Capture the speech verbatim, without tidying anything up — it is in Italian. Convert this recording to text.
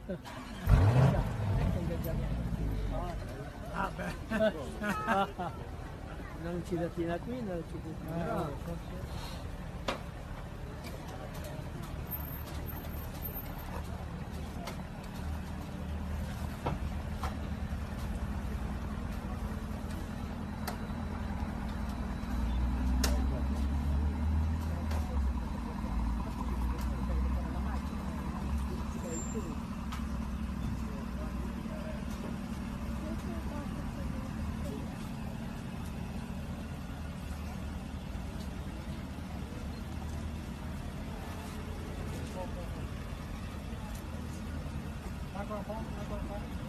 Ah, beh. Non ci datina qui, non ci datina là. Ancora un po', ancora un po'.